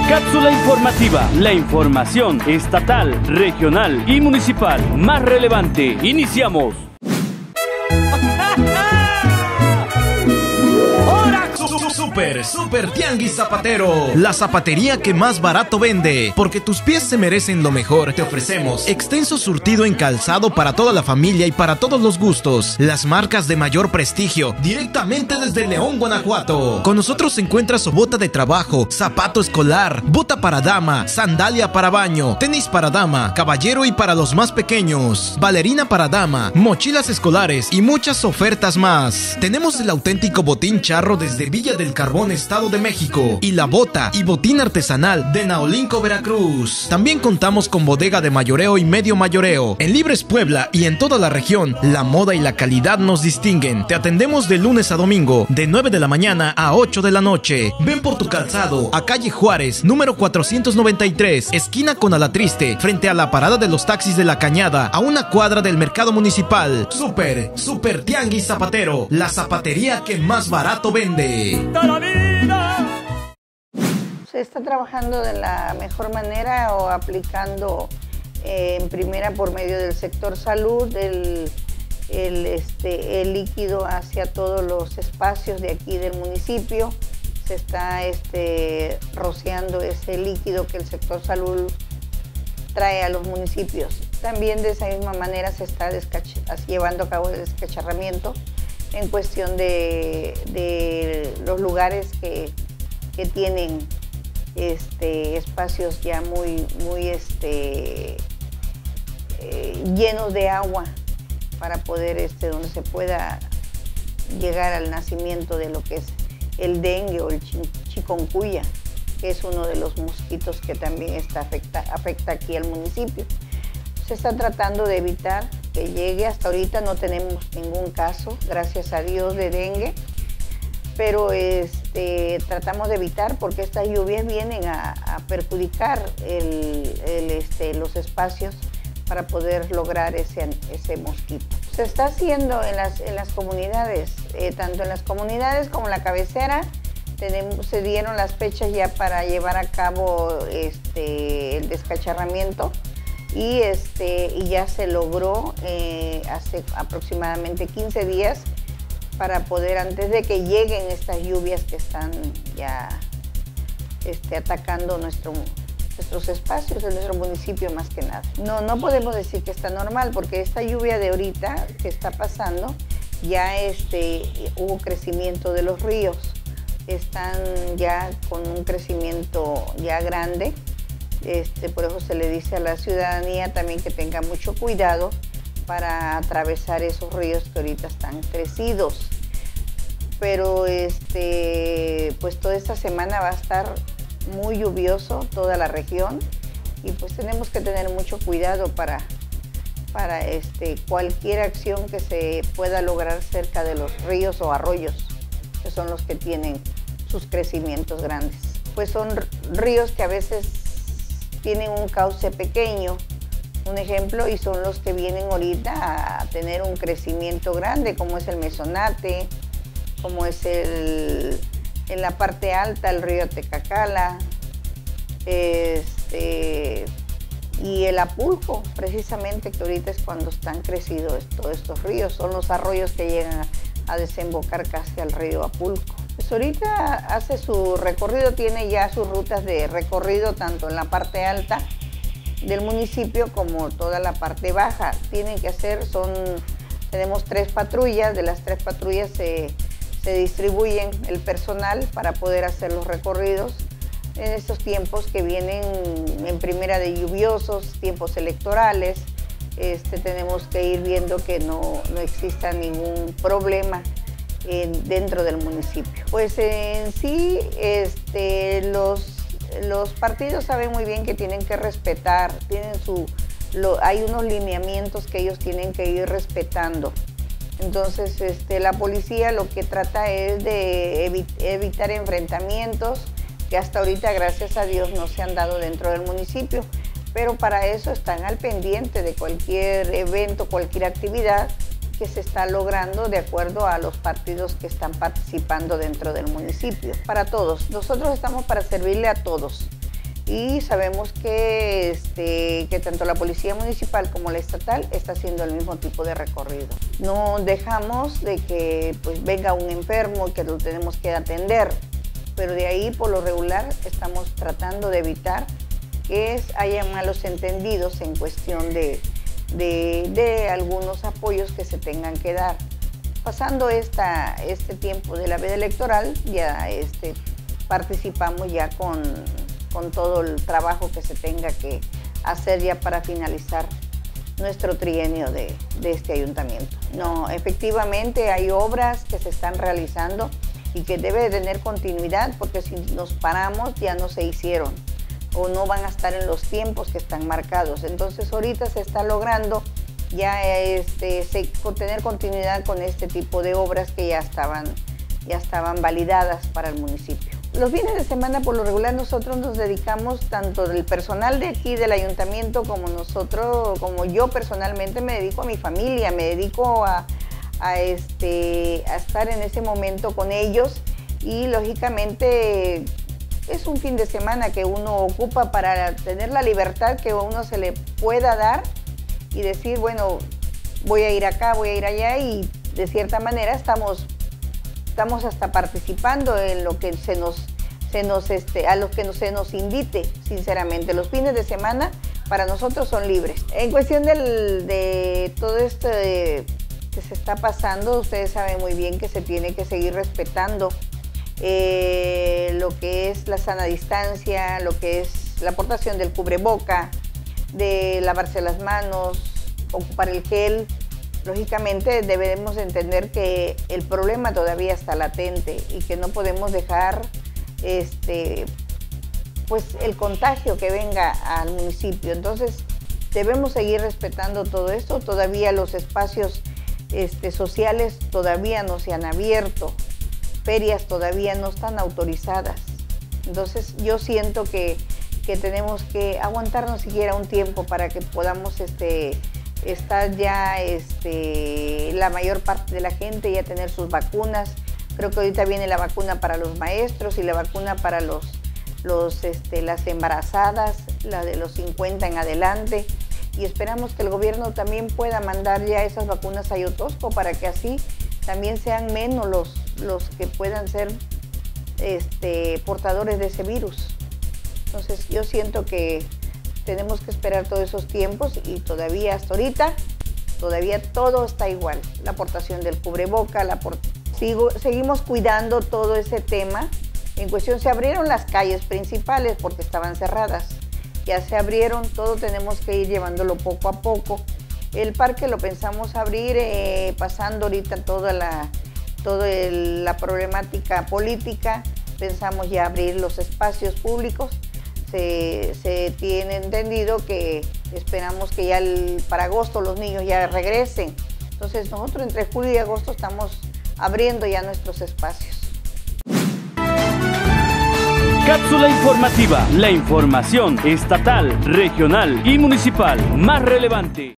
Cápsula informativa, la información estatal, regional y municipal más relevante. Iniciamos. Super Tianguis Zapatero, la zapatería que más barato vende, porque tus pies se merecen lo mejor. Te ofrecemos extenso surtido en calzado para toda la familia y para todos los gustos. Las marcas de mayor prestigio, directamente desde León, Guanajuato. Con nosotros encuentras bota de trabajo, zapato escolar, bota para dama, sandalia para baño, tenis para dama, caballero y para los más pequeños, bailarina para dama, mochilas escolares y muchas ofertas más. Tenemos el auténtico botín charro desde Villa del Carbón, Estado de México, y la bota y botín artesanal de Naolinco, Veracruz. También contamos con bodega de mayoreo y medio mayoreo. En Libres Puebla y en toda la región, la moda y la calidad nos distinguen. Te atendemos de lunes a domingo, de 9 de la mañana a 8 de la noche. Ven por tu calzado a calle Juárez, número 493, esquina con Alatriste, frente a la parada de los taxis de La Cañada, a una cuadra del mercado municipal. Super Tianguis Zapatero, la zapatería que más barato vende. Se está trabajando de la mejor manera o aplicando en primera por medio del sector salud el líquido hacia todos los espacios de aquí del municipio. Se está rociando ese líquido que el sector salud trae a los municipios. También de esa misma manera se está llevando a cabo el descacharramiento en cuestión de los lugares que tienen espacios ya muy llenos de agua para poder donde se pueda llegar al nacimiento de lo que es el dengue o el chikungunya, que es uno de los mosquitos que también afecta aquí al municipio. Se está tratando de evitar que llegue. Hasta ahorita no tenemos ningún caso, gracias a Dios, de dengue, pero tratamos de evitar porque estas lluvias vienen a perjudicar los espacios para poder lograr ese mosquito. Se está haciendo en las comunidades, tanto en las comunidades como en la cabecera. Se dieron las fechas ya para llevar a cabo el descacharramiento. Y ya se logró hace aproximadamente 15 días para poder, antes de que lleguen estas lluvias que están ya atacando nuestros espacios de nuestro municipio más que nada. No podemos decir que está normal porque esta lluvia de ahorita que está pasando ya hubo crecimiento de los ríos, están ya con un crecimiento ya grande. Por eso se le dice a la ciudadanía también que tenga mucho cuidado para atravesar esos ríos que ahorita están crecidos. Pero pues toda esta semana va a estar muy lluvioso toda la región y pues tenemos que tener mucho cuidado para cualquier acción que se pueda lograr cerca de los ríos o arroyos, que son los que tienen sus crecimientos grandes. Pues son ríos que a veces tienen un cauce pequeño, un ejemplo, y son los que vienen ahorita a tener un crecimiento grande, como es el Mesonate, como es en la parte alta el río Tecacala, y el Apulco, precisamente, que ahorita es cuando están crecidos todos estos ríos, son los arroyos que llegan a desembocar casi al río Apulco. Pues ahorita hace su recorrido, tiene ya sus rutas de recorrido tanto en la parte alta del municipio como toda la parte baja. Tenemos 3 patrullas, de las 3 patrullas se distribuyen el personal para poder hacer los recorridos en estos tiempos que vienen en primera de lluviosos, tiempos electorales. Tenemos que ir viendo que no exista ningún problema dentro del municipio. Pues en sí, los partidos saben muy bien que tienen que respetar, hay unos lineamientos que ellos tienen que ir respetando. Entonces, la policía lo que trata es de evitar enfrentamientos que hasta ahorita, gracias a Dios, no se han dado dentro del municipio. Pero para eso están al pendiente de cualquier evento, cualquier actividad que se está logrando de acuerdo a los partidos que están participando dentro del municipio. Para todos, nosotros estamos para servirle a todos. y sabemos que tanto la Policía Municipal como la Estatal está haciendo el mismo tipo de recorrido. No dejamos de que pues, venga un enfermo que lo tenemos que atender, pero de ahí por lo regular estamos tratando de evitar que haya malos entendidos en cuestión de algunos apoyos que se tengan que dar. Pasando este tiempo de la veda electoral, ya participamos ya con todo el trabajo que se tenga que hacer ya para finalizar nuestro trienio de este ayuntamiento. No, efectivamente hay obras que se están realizando y que debe de tener continuidad, porque si nos paramos ya no se hicieron o no van a estar en los tiempos que están marcados. Entonces ahorita se está logrando ya tener continuidad con este tipo de obras que ya estaban validadas para el municipio. Los fines de semana por lo regular nosotros nos dedicamos, tanto del personal de aquí del ayuntamiento como yo personalmente me dedico a mi familia, me dedico a estar en ese momento con ellos, y lógicamente es un fin de semana que uno ocupa para tener la libertad que a uno se le pueda dar y decir, bueno, voy a ir acá, voy a ir allá, y de cierta manera estamos hasta participando en lo que se nos invite. Sinceramente, los fines de semana para nosotros son libres. En cuestión de todo esto que se está pasando, ustedes saben muy bien que se tiene que seguir respetando lo que es la sana distancia, lo que es la portación del cubreboca, de lavarse las manos, ocupar el gel. Lógicamente debemos entender que el problema todavía está latente y que no podemos dejar pues el contagio que venga al municipio. Entonces debemos seguir respetando todo esto. Todavía los espacios sociales todavía no se han abierto, ferias todavía no están autorizadas. Entonces yo siento que tenemos que aguantarnos siquiera un tiempo para que podamos estar ya la mayor parte de la gente ya tener sus vacunas. Creo que ahorita viene la vacuna para los maestros y la vacuna para las embarazadas, la de los 50 en adelante, y esperamos que el gobierno también pueda mandar ya esas vacunas a Yotosco para que así también sean menos los que puedan ser portadores de ese virus. Entonces yo siento que tenemos que esperar todos esos tiempos, y todavía hasta ahorita, todavía todo está igual. La portación del cubreboca, seguimos cuidando todo ese tema. En cuestión, se abrieron las calles principales porque estaban cerradas. Ya se abrieron, todo tenemos que ir llevándolo poco a poco. El parque lo pensamos abrir pasando ahorita toda la problemática política. Pensamos ya abrir los espacios públicos. Se tiene entendido que esperamos que ya para agosto los niños ya regresen. Entonces nosotros entre julio y agosto estamos abriendo ya nuestros espacios. Cápsula informativa, la información estatal, regional y municipal más relevante.